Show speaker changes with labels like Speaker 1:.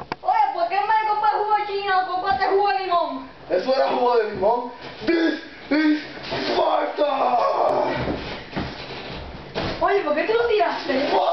Speaker 1: Oye, ¿por qué en vez de comprar jugo de chino, compraste jugo de limón?
Speaker 2: Eso era jugo de limón. This is Sparta.
Speaker 1: Oye, ¿por qué tú lo tiraste?